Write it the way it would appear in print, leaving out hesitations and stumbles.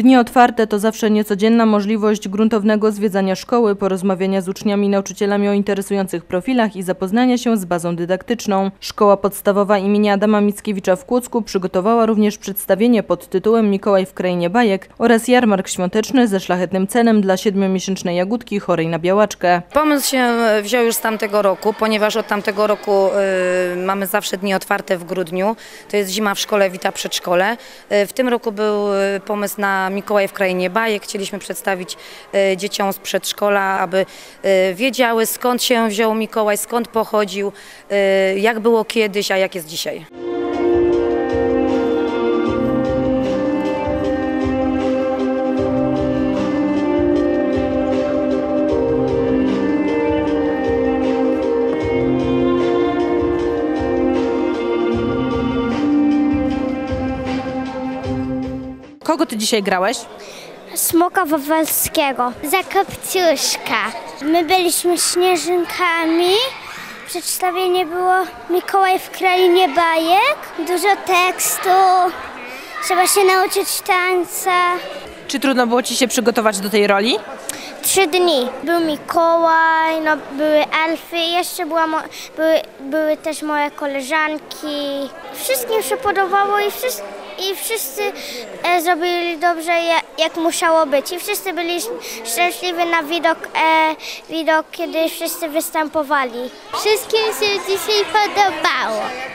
Dni otwarte to zawsze niecodzienna możliwość gruntownego zwiedzania szkoły, porozmawiania z uczniami i nauczycielami o interesujących profilach i zapoznania się z bazą dydaktyczną. Szkoła podstawowa imienia Adama Mickiewicza w Kłodzku przygotowała również przedstawienie pod tytułem Mikołaj w krainie bajek oraz jarmark świąteczny ze szlachetnym cenem dla 7-miesięcznej Jagódki chorej na białaczkę. Pomysł się wziął już z tamtego roku, ponieważ od tamtego roku mamy zawsze dni otwarte w grudniu. To jest Zima w szkole, wita przedszkole. W tym roku był pomysł na Mikołaj w krainie bajek. Chcieliśmy przedstawić dzieciom z przedszkola, aby wiedziały, skąd się wziął Mikołaj, skąd pochodził, jak było kiedyś, a jak jest dzisiaj. Kogo ty dzisiaj grałeś? Smoka Wawelskiego. Za Kopciuszka. My byliśmy śnieżynkami. Przedstawienie było Mikołaj w krainie bajek. Dużo tekstu. Trzeba się nauczyć tańca. Czy trudno było ci się przygotować do tej roli? 3 dni. Był Mikołaj, były elfy, jeszcze były też moje koleżanki. Wszystkim się podobało i wszyscy zrobili dobrze, jak musiało być. I wszyscy byli szczęśliwi na widok, kiedy wszyscy występowali. Wszystkim się dzisiaj podobało.